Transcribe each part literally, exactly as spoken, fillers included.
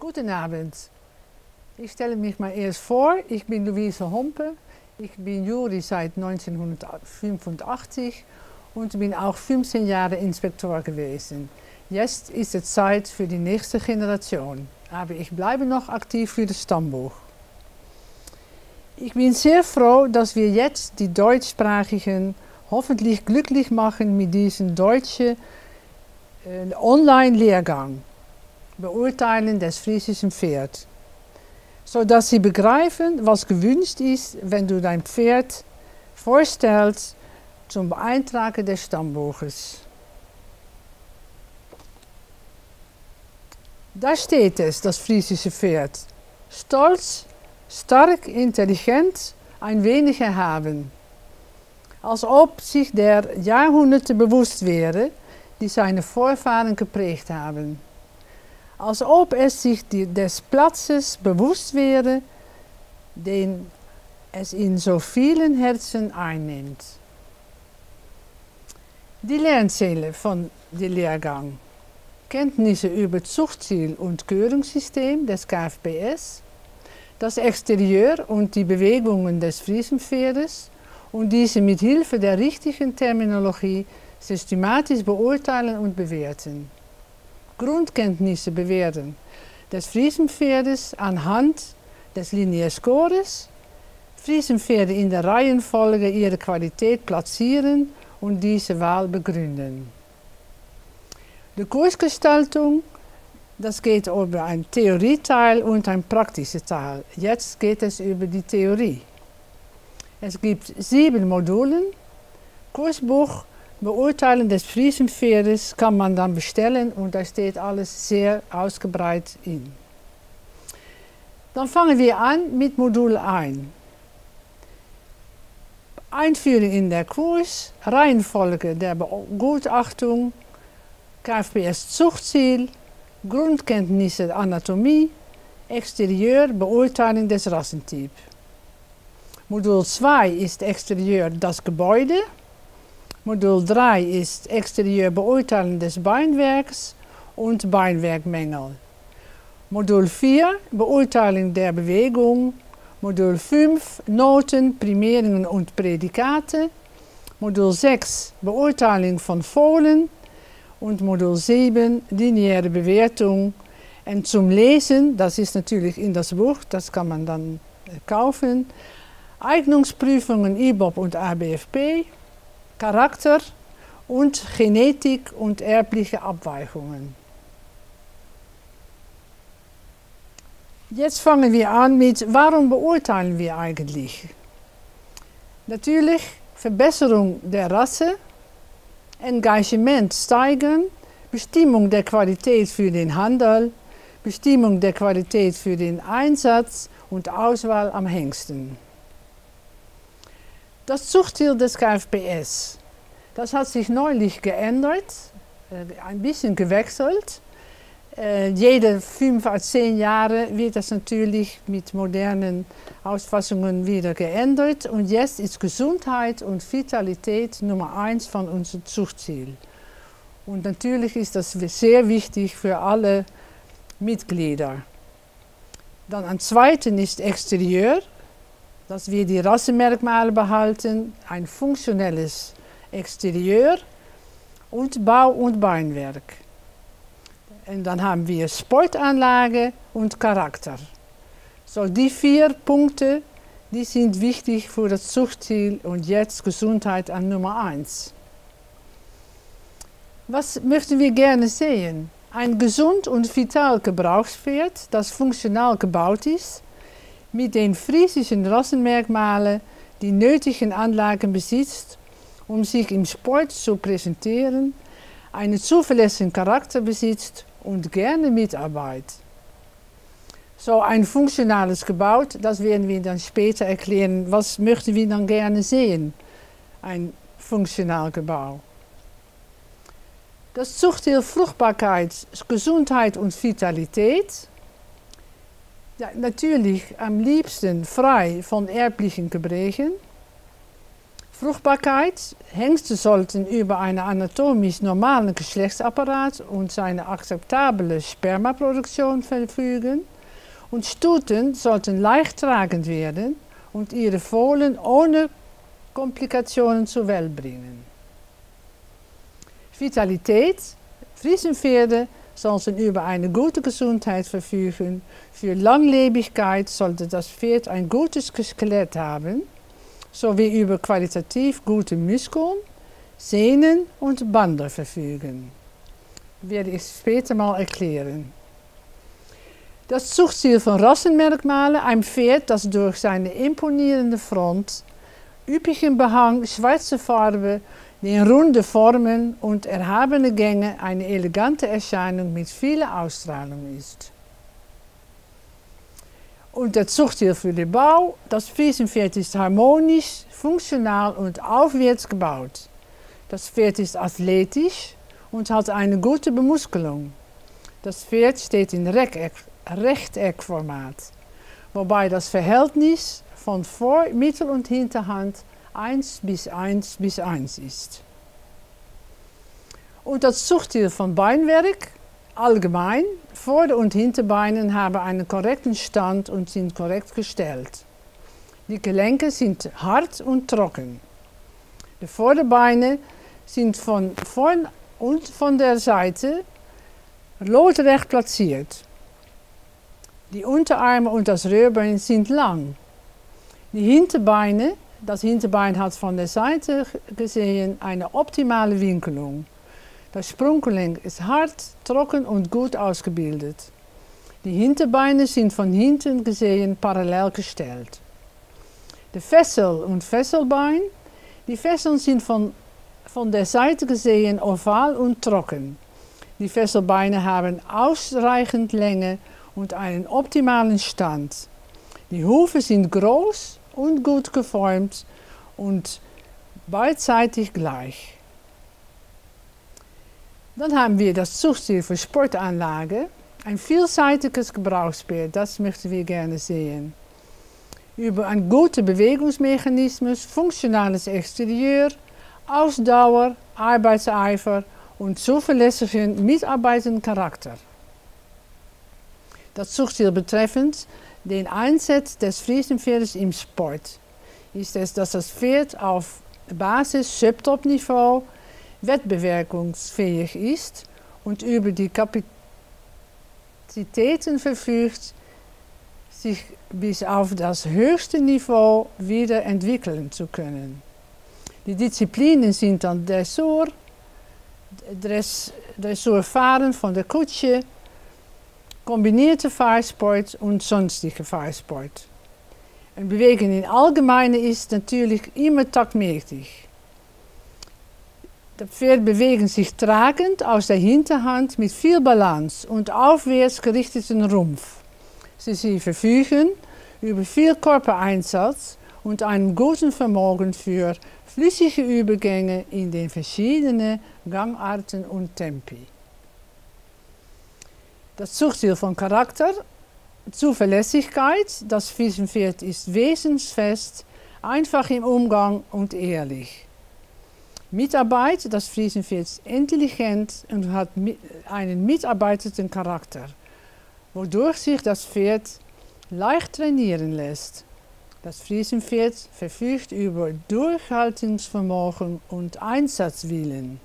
Guten Abend. Ich stelle mich mal erst vor. Ich bin Luise Hompe. Ich bin Jury seit neunzehnhundertfünfundachtzig und bin auch fünfzehn Jahre Inspektor gewesen. Jetzt ist es Zeit für die nächste Generation. Aber ich bleibe noch aktiv für das Stammbuch. Ich bin sehr froh, dass wir jetzt die Deutschsprachigen hoffentlich glücklich machen mit diesem deutschen äh, Online-Lehrgang, Beurteilen des friesischen Pferds, sodass sie begreifen, was gewünscht ist, wenn du dein Pferd vorstellst zum Beeintragen des Stammbuches. Da steht es, das friesische Pferd. Stolz, stark, intelligent, ein wenig erhaben. Als ob sich der Jahrhunderte bewusst wäre, die seine Vorfahren geprägt haben. Als ob es sich die, des Platzes bewusst wäre, den es in so vielen Herzen einnimmt. Die Lernziele von dem Lehrgang. Kenntnisse über Zuchtziel und Körungssystem des K F P S, das Exterieur und die Bewegungen des Friesenpferdes und diese mit Hilfe der richtigen Terminologie systematisch beurteilen und bewerten. Grundkenntnisse bewerten des Friesenpferdes anhand des Linierscores, Friesenpferde in der Reihenfolge ihrer Qualität platzieren und diese Wahl begründen. Die Kursgestaltung, das geht über einen Theorieteil und einen praktischen Teil. Jetzt geht es über die Theorie. Es gibt sieben Modulen. Kursbuch Beurteilen des Friesenpferdes kann man dann bestellen und da steht alles sehr ausgebreitet in. Dann fangen wir an mit Modul eins. Einführung in der Kurs, Reihenfolge der Begutachtung, K F P S Zuchtziel, Grundkenntnisse der Anatomie, Exterieur, Beurteilung des Rassentyps. Modul zwei ist Exterieur das Gebäude. Modul drei ist Exterieur Beurteilung des Beinwerks und Beinwerkmängel. Modul vier Beurteilung der Bewegung. Modul fünf Noten, Primierungen und Prädikate. Modul sechs Beurteilung von Fohlen. Und Modul sieben lineare Bewertung. Und zum Lesen, das ist natürlich in das Buch, das kann man dann kaufen. Eignungsprüfungen I B O P und A B F P. Charakter und Genetik und erbliche Abweichungen. Jetzt fangen wir an mit, warum beurteilen wir eigentlich? Natürlich Verbesserung der Rasse, Engagement steigern, Bestimmung der Qualität für den Handel, Bestimmung der Qualität für den Einsatz und Auswahl am Hengsten. Das Zuchtziel des K F P S, das hat sich neulich geändert, ein bisschen gewechselt. Jede fünf à zehn Jahre wird das natürlich mit modernen Ausfassungen wieder geändert. Und jetzt ist Gesundheit und Vitalität Nummer eins von unserem Zuchtziel. Und natürlich ist das sehr wichtig für alle Mitglieder. Dann ein zweiten ist Exterieur, dass wir die Rassemerkmale behalten, ein funktionelles Exterieur und Bau- und Beinwerk. Und dann haben wir Sportanlage und Charakter. So, die vier Punkte, die sind wichtig für das Zuchtziel und jetzt Gesundheit an Nummer eins. Was möchten wir gerne sehen? Ein gesund und vital Gebrauchspferd, das funktional gebaut ist, mit den friesischen Rassenmerkmalen die nötigen Anlagen besitzt, um sich im Sport zu präsentieren, einen zuverlässigen Charakter besitzt und gerne mitarbeitet. So ein funktionales Gebäude, das werden wir dann später erklären, was möchten wir dann gerne sehen, ein funktionales Gebäude. Das Zuchtziel Fruchtbarkeit, Gesundheit und Vitalität. Ja, natürlich am liebsten frei von erblichen Gebrechen. Fruchtbarkeit. Hengste sollten über einen anatomisch normalen Geschlechtsapparat und eine akzeptable Spermaproduktion verfügen. Und Stuten sollten leicht tragend werden und ihre Fohlen ohne Komplikationen zur Welt bringen. Vitalität. Friesenpferde sollten über eine gute Gesundheit verfügen. Für Langlebigkeit sollte das Pferd ein gutes Skelett haben, sowie über qualitativ gute Muskeln, Sehnen und Bande verfügen. Werde ich später mal erklären. Das Zuchtziel von Rassenmerkmalen: ein Pferd, das durch seine imponierende Front, üppigen Behang, schwarze Farbe, den runde Formen und erhabene Gänge eine elegante Erscheinung mit vieler Ausstrahlung ist. Und das Zuchtziel für den Bau: das Friesenpferd ist harmonisch, funktional und aufwärts gebaut. Das Pferd ist athletisch und hat eine gute Bemuskelung. Das Pferd steht in Rechteck, Rechteckformat, wobei das Verhältnis von Vor-, Mittel- und Hinterhand eins bis eins bis eins ist. Und das Zuchtziel von Beinwerk: allgemein, Vorder- und Hinterbeine haben einen korrekten Stand und sind korrekt gestellt. Die Gelenke sind hart und trocken. Die Vorderbeine sind von vorn und von der Seite lotrecht platziert. Die Unterarme und das Röhrbein sind lang. Die Hinterbeine, das Hinterbein hat von der Seite gesehen eine optimale Winkelung. Das Sprunggelenk ist hart, trocken und gut ausgebildet. Die Hinterbeine sind von hinten gesehen parallel gestellt. Die Fessel und Fesselbein. Die Fesseln sind von, von der Seite gesehen oval und trocken. Die Fesselbeine haben ausreichend Länge und einen optimalen Stand. Die Hufe sind groß und gut geformt und beidseitig gleich. Dann haben wir das Zuchtziel für Sportanlage. Ein vielseitiges Gebrauchspferd, das möchten wir gerne sehen. Über ein gutes Bewegungsmechanismus, funktionales Exterieur, Ausdauer, Arbeitseifer und zuverlässigen mitarbeitenden Charakter. Das Zuchtziel betreffend den Einsatz des Friesenpferdes im Sport ist es, dass das Pferd auf Basis-Subtop-Niveau wettbewerbsfähig ist und über die Kapazitäten verfügt, sich bis auf das höchste Niveau wieder entwickeln zu können. Die Disziplinen sind dann Dressur, Dress, Dressurfahren von der Kutsche, kombinierte Fahrsport und sonstige Fahrsport. Ein Bewegen im Allgemeinen ist natürlich immer taktmäßig. Das Pferd bewegt sich tragend aus der Hinterhand mit viel Balance und aufwärts gerichteten Rumpf. Sie, sie verfügen über viel Körpereinsatz und einen guten Vermögen für flüssige Übergänge in den verschiedenen Gangarten und Tempi. Das Zuchtziel von Charakter: Zuverlässigkeit. Das Friesenpferd ist wesensfest, einfach im Umgang und ehrlich. Mitarbeit: das Friesenpferd ist intelligent und hat einen mitarbeitenden Charakter, wodurch sich das Pferd leicht trainieren lässt. Das Friesenpferd verfügt über Durchhaltungsvermögen und Einsatzwillen.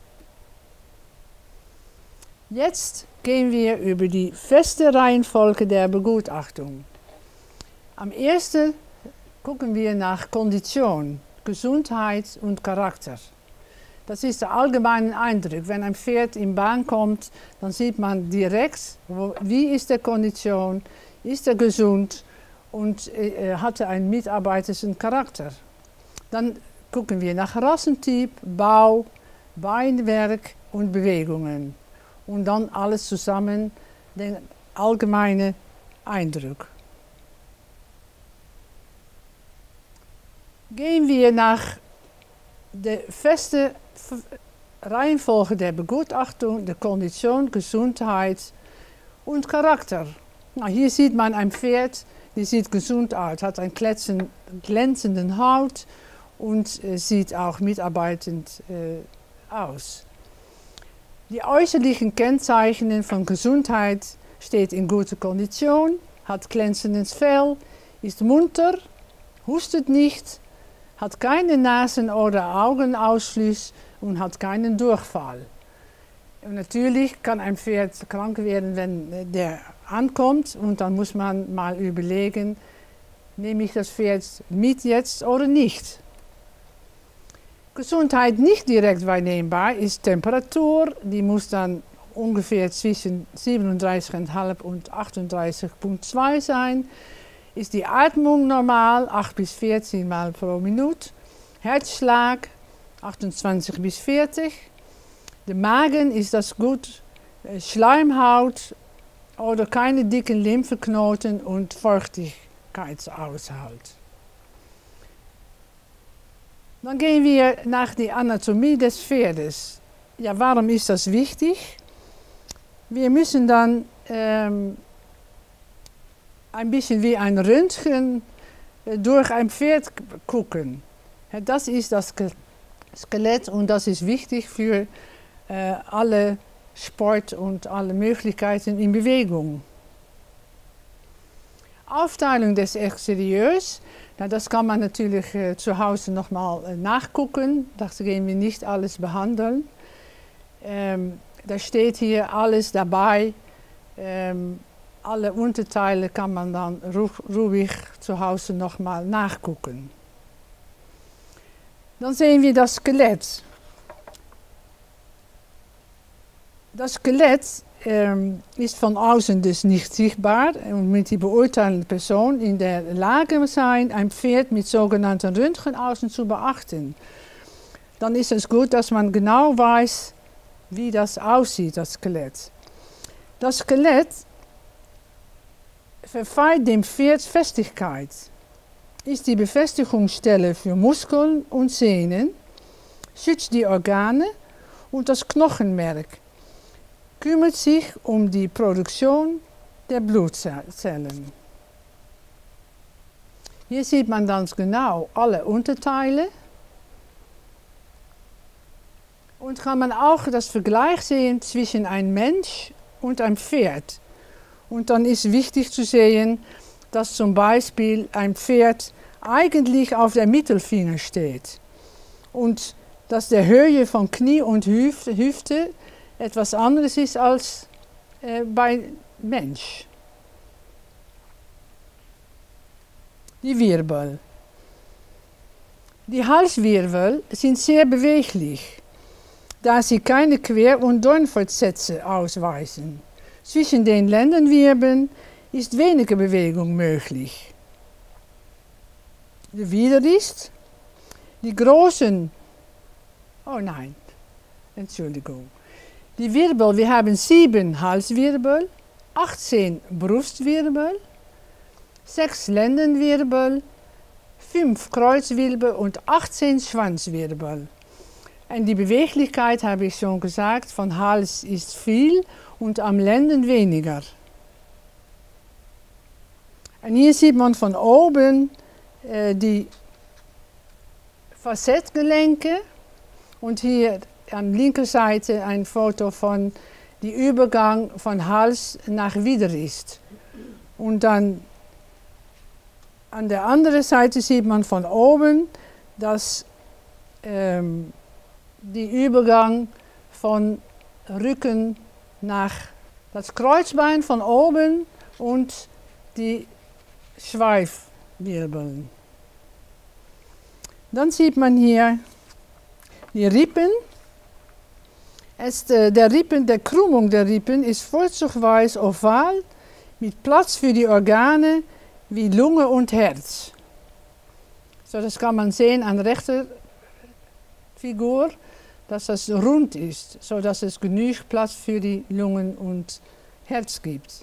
Jetzt gehen wir über die feste Reihenfolge der Begutachtung. Am ersten gucken wir nach Kondition, Gesundheit und Charakter. Das ist der allgemeine Eindruck. Wenn ein Pferd in Bahn kommt, dann sieht man direkt, wo, wie ist die Kondition, ist er gesund und äh, hat er einen mitarbeitenden Charakter. Dann gucken wir nach Rassentyp, Bau, Beinwerk und Bewegungen. Und dann alles zusammen, den allgemeinen Eindruck. Gehen wir nach der festen Reihenfolge der Begutachtung, der Kondition, Gesundheit und Charakter. Na, hier sieht man ein Pferd, die sieht gesund aus, hat einen glänzenden Haut und äh, sieht auch mitarbeitend äh, aus. Die äußerlichen Kennzeichen von Gesundheit steht in guter Kondition, hat glänzendes Fell, ist munter, hustet nicht, hat keine Nasen- oder Augenausschluss und hat keinen Durchfall. Und natürlich kann ein Pferd krank werden, wenn der ankommt, und dann muss man mal überlegen, nehme ich das Pferd mit jetzt oder nicht. Gesundheit nicht direkt wahrnehmbar ist Temperatur, die muss dann ungefähr zwischen siebenunddreißig Komma fünf und achtunddreißig Komma zwei sein. Ist die Atmung normal, acht bis vierzehn Mal pro Minute. Herzschlag achtundzwanzig bis vierzig. Der Magen, ist das gut? Schleimhaut oder keine dicken Lympheknoten und Feuchtigkeitsaushalt. Dann gehen wir nach der Anatomie des Pferdes. Ja, warum ist das wichtig? Wir müssen dann ähm, ein bisschen wie ein Röntgen äh, durch ein Pferd gucken. Das ist das Skelett und das ist wichtig für äh, alle Sport und alle Möglichkeiten in Bewegung. Aufteilung des Exterieurs, na, das kann man natürlich äh, zu Hause nochmal äh, nachgucken. Das gehen wir nicht alles behandeln. Ähm, da steht hier alles dabei. Ähm, alle Unterteile kann man dann ru ruhig zu Hause nochmal nachgucken. Dann sehen wir das Skelett. Das Skelett ähm, ist von außen dus nicht sichtbar und mit die beurteilende Person in der Lage sein, ein Pferd mit sogenannten Röntgenaußen zu beachten. Dann ist es gut, dass man genau weiß, wie das aussieht, das Skelett. Das Skelett verleiht dem Pferd Festigkeit, ist die Befestigungsstelle für Muskeln und Sehnen, schützt die Organe und das Knochenmark, kümmert sich um die Produktion der Blutzellen. Hier sieht man ganz genau alle Unterteile und kann man auch das Vergleich sehen zwischen einem Mensch und einem Pferd. Und dann ist wichtig zu sehen, dass zum Beispiel ein Pferd eigentlich auf der Mittelfinger steht und dass der Höhe von Knie und Hüfte, Hüfte etwas anderes ist als äh, bei Mensch. Die Wirbel. Die Halswirbel sind sehr beweglich, da sie keine Quer- und Dornfortsätze ausweisen. Zwischen den Lendenwirbeln ist weniger Bewegung möglich. Der Widerrist, die großen, oh nein, Entschuldigung. Die Wirbel, wir haben sieben Halswirbel, achtzehn Brustwirbel, sechs Lendenwirbel, fünf Kreuzwirbel und achtzehn Schwanzwirbel. Und die Beweglichkeit, habe ich schon gesagt, von Hals ist viel und am Lenden weniger. Und hier sieht man von oben äh, die Facettgelenke und hier an linker Seite ein Foto von dem Übergang von Hals nach Widerrist. Und dann an der anderen Seite sieht man von oben, dass ähm, der Übergang von Rücken nach das Kreuzbein von oben und die Schweifwirbeln. Dann sieht man hier die Rippen. Es, der Rippen, der Krümmung der Rippen ist vorzugsweise oval mit Platz für die Organe wie Lunge und Herz. So, das kann man sehen an der rechten Figur, dass das rund ist, sodass es genug Platz für die Lungen und Herz gibt.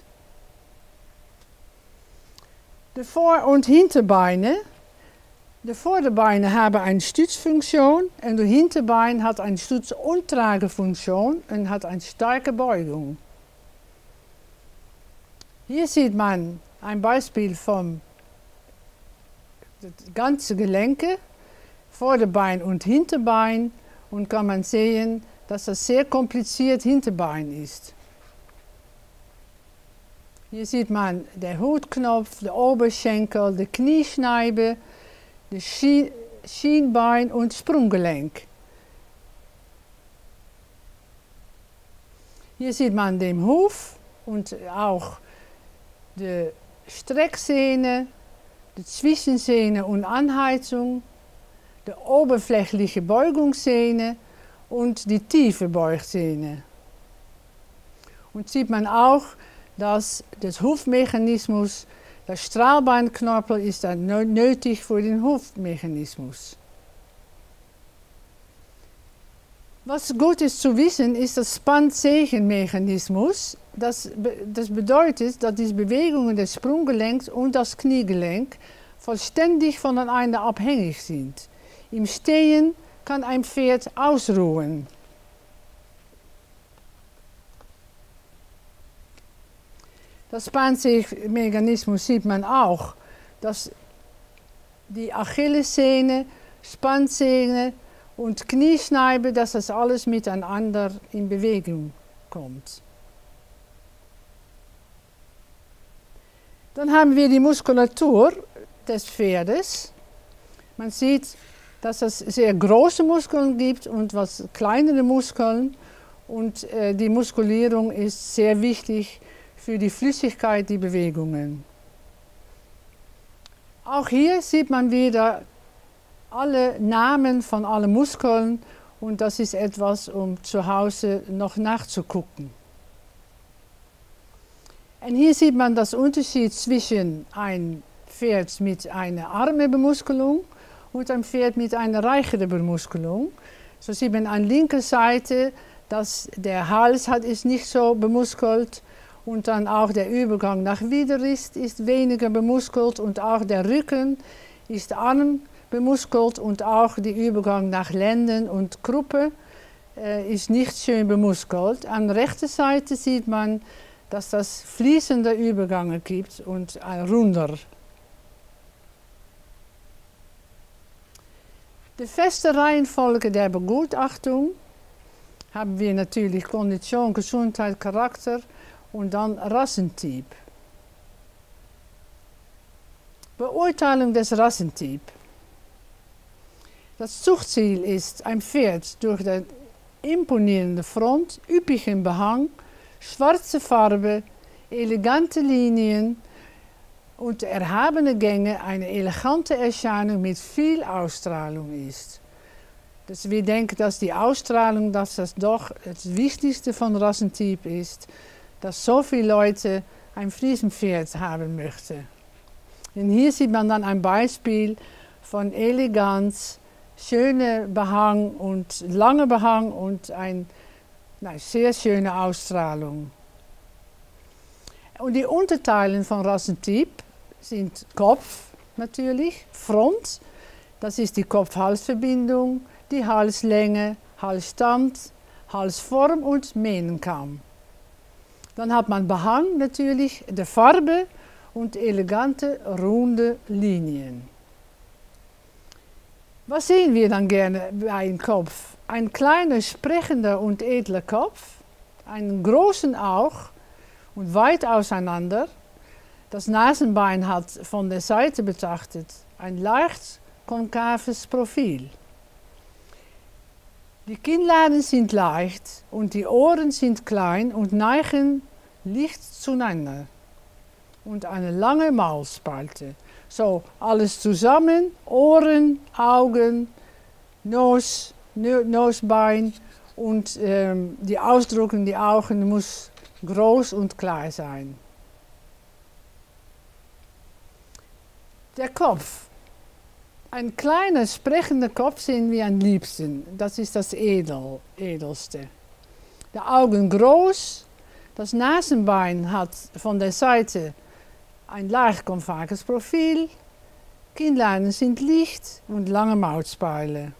Die Vor- und Hinterbeine. Die Vorderbeine haben eine Stützfunktion und das Hinterbein hat eine Stütz- und Tragefunktion und hat eine starke Beugung. Hier sieht man ein Beispiel vom ganzen Gelenke Vorderbein und Hinterbein und kann man sehen, dass das sehr kompliziert Hinterbein ist. Hier sieht man den Hutknopf, den Oberschenkel, die Kniescheibe, das Schienbein und Sprunggelenk. Hier sieht man den Huf und auch die Strecksehne, die Zwischensehne und Anheizung, die oberflächliche Beugungssehne und die tiefe Beugssehne. Und sieht man auch, dass das Hufmechanismus, der Strahlbeinknorpel ist dann nötig für den Hufmechanismus. Was gut ist zu wissen, ist das Spannzehenmechanismus. Das, das bedeutet, dass die Bewegungen des Sprunggelenks und das Kniegelenk vollständig voneinander abhängig sind. Im Stehen kann ein Pferd ausruhen. Das Spannzehenmechanismus sieht man auch, dass die Achillessehne, Spannzähne und Kniescheibe, dass das alles miteinander in Bewegung kommt. Dann haben wir die Muskulatur des Pferdes. Man sieht, dass es sehr große Muskeln gibt und was kleinere Muskeln. Und äh, die Muskulierung ist sehr wichtig für die Flüssigkeit, die Bewegungen. Auch hier sieht man wieder alle Namen von allen Muskeln und das ist etwas, um zu Hause noch nachzugucken. Und hier sieht man das Unterschied zwischen einem Pferd mit einer armen Bemuskelung und einem Pferd mit einer reicheren Bemuskelung. So sieht man an linker Seite, dass der Hals hat, ist nicht so bemuskelt und dann auch der Übergang nach Widerrist ist weniger bemuskelt und auch der Rücken ist arm bemuskelt und auch der Übergang nach Lenden und Kruppe äh, ist nicht schön bemuskelt. An rechter Seite sieht man, dass das fließende Übergänge gibt und ein runder. Die feste Reihenfolge der Begutachtung haben wir natürlich Kondition, Gesundheit, Charakter und dann Rassentyp. Beurteilung des Rassentyp. Das Zuchtziel ist ein Pferd durch den imponierende Front, üppigen Behang, schwarze Farbe, elegante Linien und erhabene Gänge, eine elegante Erscheinung mit viel Ausstrahlung ist. Dus wir denken, dass die Ausstrahlung, dass das doch das Wichtigste von Rassentyp ist, dass so viele Leute ein Friesenpferd haben möchten. Und hier sieht man dann ein Beispiel von Eleganz, schöne Behang und lange Behang und eine na, sehr schöne Ausstrahlung. Und die Unterteile von Rassentyp sind Kopf natürlich, Front, das ist die Kopf-Hals-Verbindung, die Halslänge, Halsstand, Halsform und Mähnenkamm. Dann hat man Behang natürlich, die Farbe und elegante, runde Linien. Was sehen wir dann gerne bei einem Kopf? Ein kleiner, sprechender und edler Kopf, einen großen Auge und weit auseinander. Das Nasenbein hat von der Seite betrachtet ein leicht konkaves Profil. Die Kinnladen sind leicht und die Ohren sind klein und neigen leicht zueinander. Und eine lange Maulspalte. So, alles zusammen, Ohren, Augen, Nose, Nosbein und ähm, die Ausdruckung, die Augen muss groß und klar sein. Der Kopf. Ein kleiner, sprechender Kopf sehen wir am liebsten. Das ist das Edel, Edelste. Die Augen groß, das Nasenbein hat von der Seite ein leicht konkaves Profil, Kinnladen sind licht und lange Maulspeile.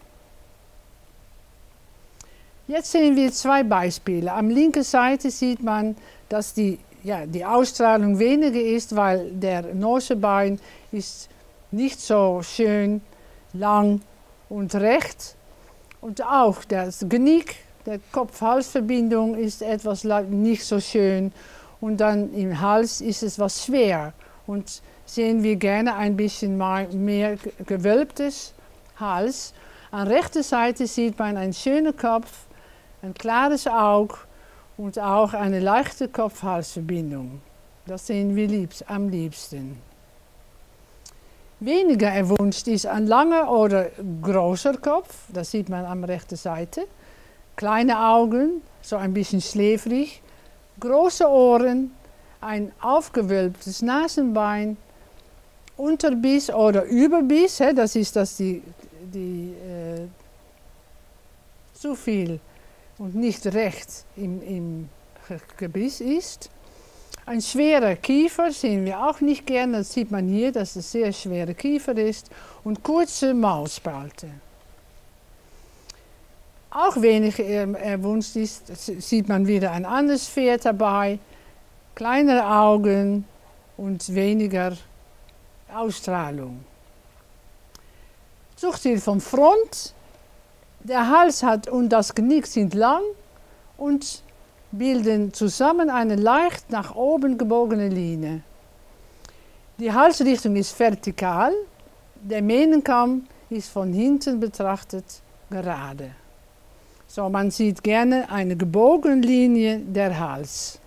Jetzt sehen wir zwei Beispiele. Am linken Seite sieht man, dass die, ja, die Ausstrahlung weniger ist, weil der Nosebein ist nicht so schön lang und recht. Und auch das Genick, der Kopf-Hals-Verbindung ist etwas nicht so schön. Und dann im Hals ist es was schwer. Und sehen wir gerne ein bisschen mehr gewölbtes Hals. An rechter Seite sieht man einen schönen Kopf, ein klares Auge und auch eine leichte Kopf-Hals-Verbindung. Das sehen wir liebst, am liebsten. Weniger erwünscht ist ein langer oder großer Kopf, das sieht man an rechter Seite. Kleine Augen, so ein bisschen schläfrig, große Ohren, ein aufgewölbtes Nasenbein, Unterbiss oder Überbiss, he, das ist, dass die, die äh, zu viel und nicht recht im, im Gebiss ist. Ein schwerer Kiefer sehen wir auch nicht gerne, das sieht man hier, dass es sehr schwerer Kiefer ist. Und kurze Maulspalte. Auch wenig erwünscht ist, sieht man wieder ein anderes Pferd dabei. Kleinere Augen und weniger Ausstrahlung. Zuchtziel vom Front. Der Hals hat und das Genick sind lang und bilden zusammen eine leicht nach oben gebogene Linie. Die Halsrichtung ist vertikal, der Mähnenkamm ist von hinten betrachtet gerade. So, man sieht gerne eine gebogene Linie der Hals.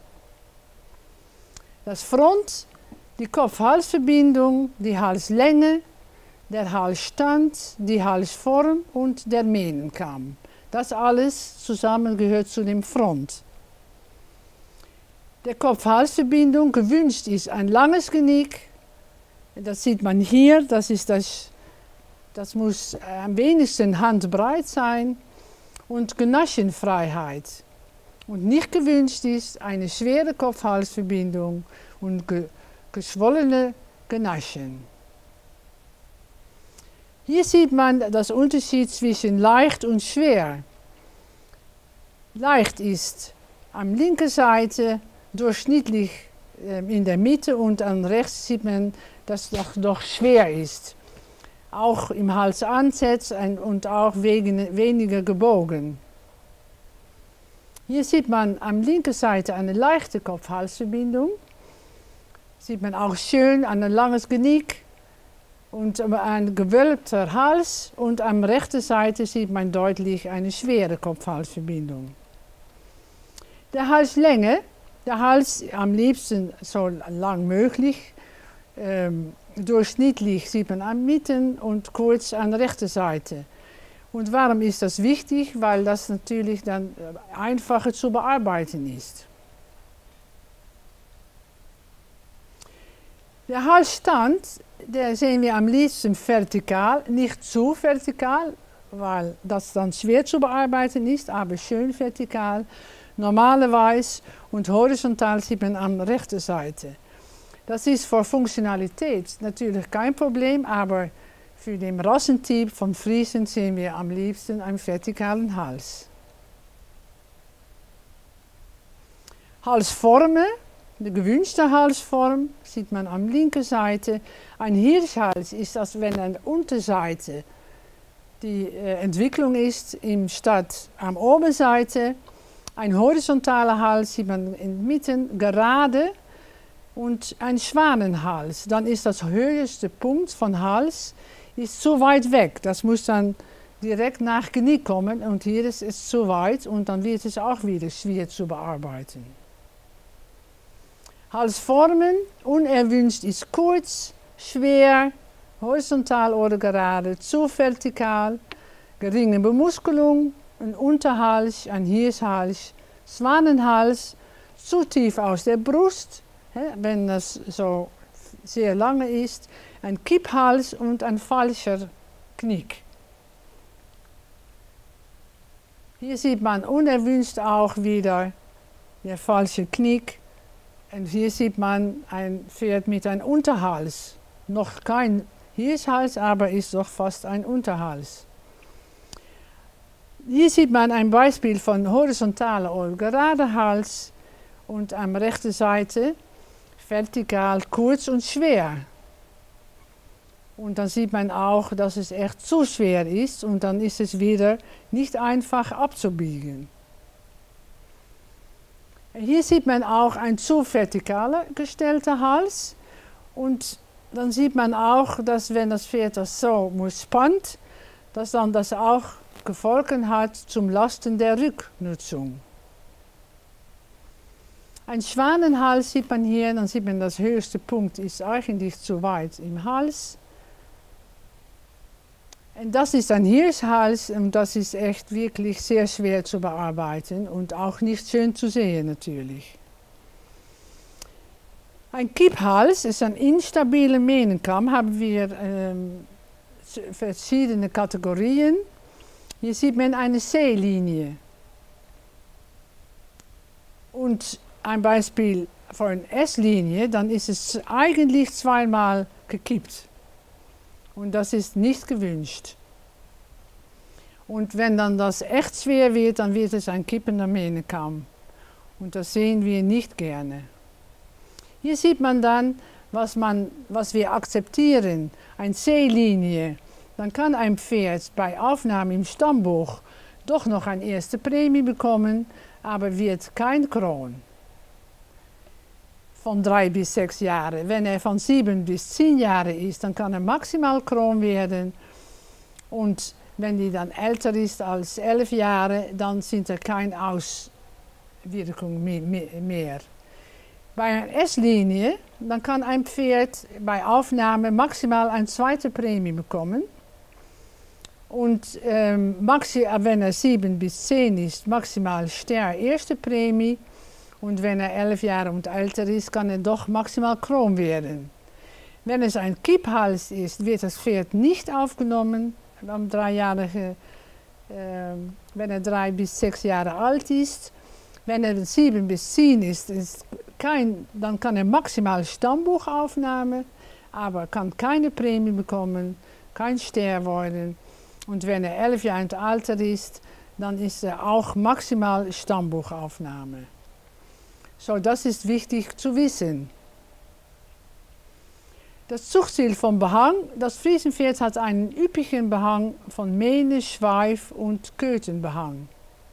Das Front, die Kopf-Hals-Verbindung, die Halslänge, der Halsstand, die Halsform und der Mähnenkamm. Das alles zusammen gehört zu dem Front. Der Kopf-Hals-Verbindung gewünscht ist ein langes Genick. Das sieht man hier, das, ist das, das muss am wenigsten handbreit sein. Und Genaschenfreiheit. Und nicht gewünscht ist eine schwere Kopf-Hals-Verbindung und ge geschwollene Genaschen. Hier sieht man das Unterschied zwischen leicht und schwer. Leicht ist am linken Seite durchschnittlich äh, in der Mitte und an rechts sieht man, dass es doch, doch schwer ist. Auch im Halsansatz und auch wegen, weniger gebogen. Hier sieht man am linken Seite eine leichte Kopf-Hals-Verbindung. Sieht man auch schön an ein langes Genick und ein gewölbter Hals. Und am rechten Seite sieht man deutlich eine schwere Kopf-Hals-Verbindung. Der Halslänge, der Hals am liebsten so lang möglich. Ähm, durchschnittlich sieht man am Mitten und kurz an der rechten Seite. Und warum ist das wichtig? Weil das natürlich dann einfacher zu bearbeiten ist. Der Halsstand, der sehen wir am liebsten vertikal, nicht zu vertikal, weil das dann schwer zu bearbeiten ist, aber schön vertikal, normalerweise und horizontal sieht man an der rechten Seite. Das ist für Funktionalität natürlich kein Problem, aber für den Rassentyp von Friesen sehen wir am liebsten einen vertikalen Hals. Halsformen, die gewünschte Halsform sieht man am linken Seite. Ein Hirschhals ist das, wenn an der Unterseite die äh, Entwicklung ist, im statt am Oberseite. Ein horizontaler Hals sieht man in der Mitte gerade. Und ein Schwanenhals, dann ist das höchste Punkt von Hals ist zu weit weg. Das muss dann direkt nach Genick kommen und hier ist es zu weit und dann wird es auch wieder schwer zu bearbeiten. Halsformen, unerwünscht ist kurz, schwer, horizontal oder gerade, zu vertikal, geringe Bemuskelung, ein Unterhals, ein Hirschhals, Schwanenhals, zu tief aus der Brust, wenn das so sehr lange ist, ein Kipphals und ein falscher Knick. Hier sieht man unerwünscht auch wieder der falsche Knick. Und hier sieht man ein Pferd mit einem Unterhals. Noch kein Hirschhals, aber ist doch fast ein Unterhals. Hier sieht man ein Beispiel von horizontaler oder gerader Hals und an der rechten Seite vertikal, kurz und schwer. Und dann sieht man auch, dass es echt zu schwer ist und dann ist es wieder nicht einfach abzubiegen. Hier sieht man auch ein zu vertikal gestellter Hals und dann sieht man auch, dass wenn das Pferd das so spannt, dass dann das auch Gefolgen hat zum Lasten der Rücknutzung. Ein Schwanenhals sieht man hier, dann sieht man, das höchste Punkt ist eigentlich zu weit im Hals. Und das ist ein Hirschhals und das ist echt wirklich sehr schwer zu bearbeiten und auch nicht schön zu sehen natürlich. Ein Kipphals ist ein instabiler Mähnenkamm, haben wir ähm, verschiedene Kategorien. Hier sieht man eine C-Linie. Und ein Beispiel für eine S-Linie, dann ist es eigentlich zweimal gekippt. Und das ist nicht gewünscht. Und wenn dann das echt schwer wird, dann wird es ein kippender Mähnenkamm. Und das sehen wir nicht gerne. Hier sieht man dann, was, man, was wir akzeptieren, eine C-Linie. Dann kann ein Pferd bei Aufnahme im Stammbuch doch noch eine erste Prämie bekommen, aber wird kein Kron. Von drei bis sechs Jahren. Wenn er von sieben bis zehn Jahre ist, dann kann er maximal Kron werden. Und wenn die dann älter ist als elf Jahre, dann sind er keine Auswirkungen mehr. Bei einer S-Linie, dann kann ein Pferd bei Aufnahme maximal eine zweite Prämie bekommen. Und ähm, maxi, wenn er sieben bis zehn ist, maximal Ster erste Prämie. Und wenn er elf Jahre und älter ist, kann er doch maximal Kron werden. Wenn es ein Kipphals ist, wird das Pferd nicht aufgenommen. Am dreijährige, äh, wenn er drei bis sechs Jahre alt ist. Wenn er sieben bis zehn ist, ist kein, dann kann er maximal Stammbuchaufnahme, aber kann keine Prämie bekommen, kein Ster worden. Und wenn er elf Jahre und älter ist, dann ist er auch maximal Stammbuchaufnahme. So, das ist wichtig zu wissen. Das Zuchtziel vom Behang. Das Friesenpferd hat einen üppigen Behang von Mähne, Schweif und Kötenbehang.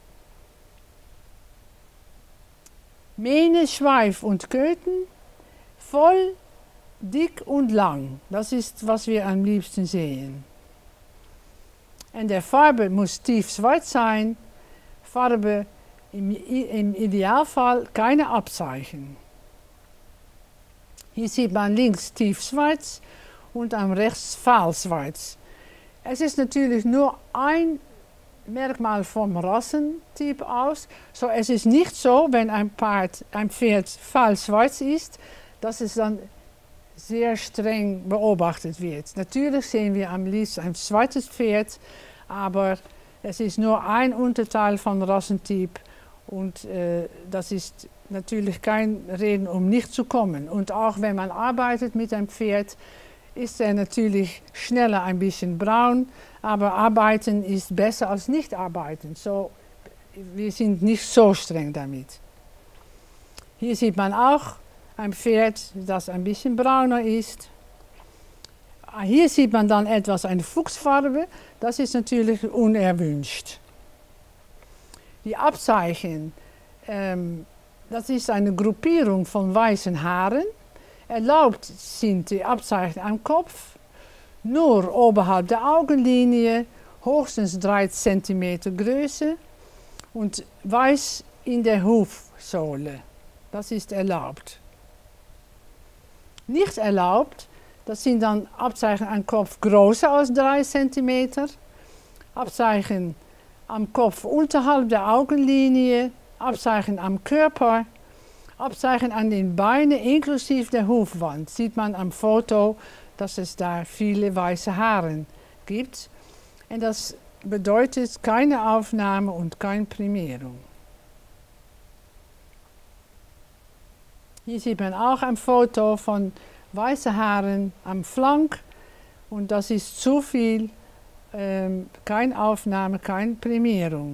Mähne, Schweif und Köten, voll, dick und lang. Das ist, was wir am liebsten sehen. Und der Farbe muss tiefschwarz sein. Farbe im, im Idealfall keine Abzeichen. Hier sieht man links tiefschwarz und am rechts fahlschwarz. Es ist natürlich nur ein Merkmal vom Rassentyp aus. So, es ist nicht so, wenn ein, Pferd, ein Pferd fahlschwarz ist, dass es dann sehr streng beobachtet wird. Natürlich sehen wir am liebsten ein schwarzes Pferd, aber es ist nur ein Unterteil von Rassentyp und äh, das ist natürlich kein Reden, um nicht zu kommen. Und auch wenn man arbeitet mit einem Pferd, ist er natürlich schneller ein bisschen braun, aber arbeiten ist besser als nicht arbeiten. So, wir sind nicht so streng damit. Hier sieht man auch ein Pferd, das ein bisschen brauner ist. Hier sieht man dann etwas eine Fuchsfarbe, das ist natürlich unerwünscht. Die Abzeichen, ähm, das ist eine Gruppierung von weißen Haaren. Erlaubt sind die Abzeichen am Kopf, nur oberhalb der Augenlinie, höchstens drei Zentimeter Größe und weiß in der Hufsohle. Das ist erlaubt. Nicht erlaubt, das sind dann Abzeichen am Kopf größer als drei Zentimeter, Abzeichen am Kopf unterhalb der Augenlinie, Abzeichen am Körper, Abzeichen an den Beinen inklusive der Hufwand. Sieht man am Foto, dass es da viele weiße Haare gibt. Und das bedeutet keine Aufnahme und keine Prämierung. Hier sieht man auch ein Foto von weißen Haaren am Flank. Und das ist zu viel, ähm, keine Aufnahme, keine Prämierung.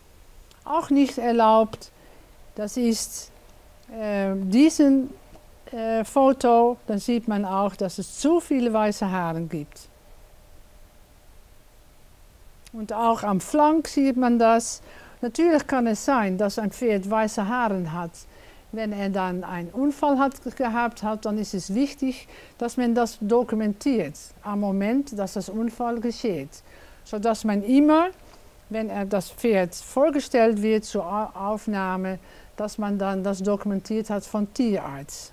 Auch nicht erlaubt, das ist äh, diesen äh, Foto, dann sieht man auch, dass es zu viele weiße Haare gibt. Und auch am Flank sieht man das. Natürlich kann es sein, dass ein Pferd weiße Haare hat. Wenn er dann einen Unfall hat, gehabt hat, dann ist es wichtig, dass man das dokumentiert am Moment, dass das Unfall geschieht. Sodass man immer, wenn er das Pferd vorgestellt wird zur Aufnahme, dass man dann das dokumentiert hat von Tierarzt.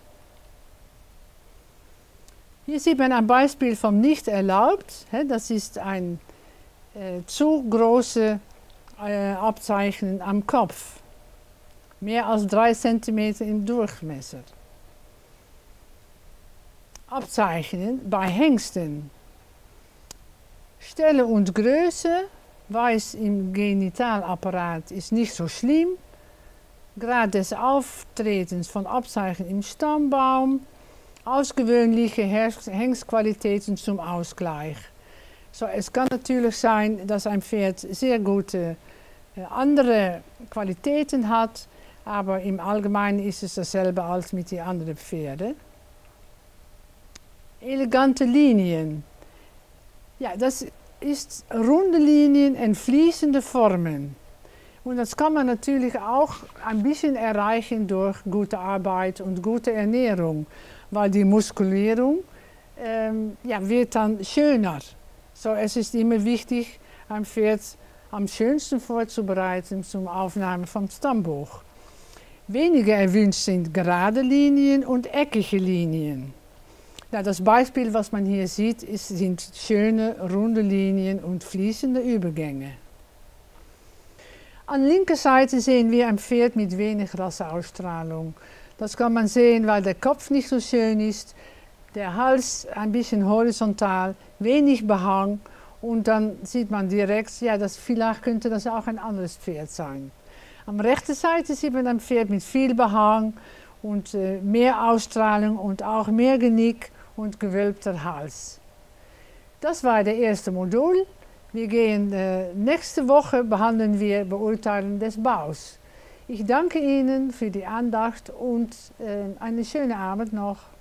Hier sieht man ein Beispiel vom nicht erlaubt. Das ist ein äh, zu große äh, Abzeichnen am Kopf. Mehr als drei Zentimeter im Durchmesser. Abzeichnen bei Hengsten. Stelle und Größe, weiß im Genitalapparat ist nicht so schlimm. Grad des Auftretens von Abzeichen im Stammbaum. Ausgewöhnliche Hengstqualitäten zum Ausgleich. So, es kann natürlich sein, dass ein Pferd sehr gute äh, andere Qualitäten hat. Aber im Allgemeinen ist es dasselbe als mit den anderen Pferden. Elegante Linien. Ja, das ist runde Linien und fließende Formen. Und das kann man natürlich auch ein bisschen erreichen durch gute Arbeit und gute Ernährung, weil die Muskulierung ähm, ja, wird dann schöner. So, es ist immer wichtig, ein Pferd am schönsten vorzubereiten zum Aufnahme vom Stammbuch. Weniger erwünscht sind gerade Linien und eckige Linien. Ja, das Beispiel, was man hier sieht, ist, sind schöne, runde Linien und fließende Übergänge. An linker Seite sehen wir ein Pferd mit wenig Rasseausstrahlung. Das kann man sehen, weil der Kopf nicht so schön ist, der Hals ein bisschen horizontal, wenig Behang und dann sieht man direkt, ja, das, vielleicht könnte das auch ein anderes Pferd sein. Am rechten Seite sieht man ein Pferd mit viel Behang und äh, mehr Ausstrahlung und auch mehr Genick und gewölbter Hals. Das war der erste Modul. Wir gehen äh, nächste Woche behandeln wir Beurteilen des Baus. Ich danke Ihnen für die Andacht und äh, einen schönen Abend noch.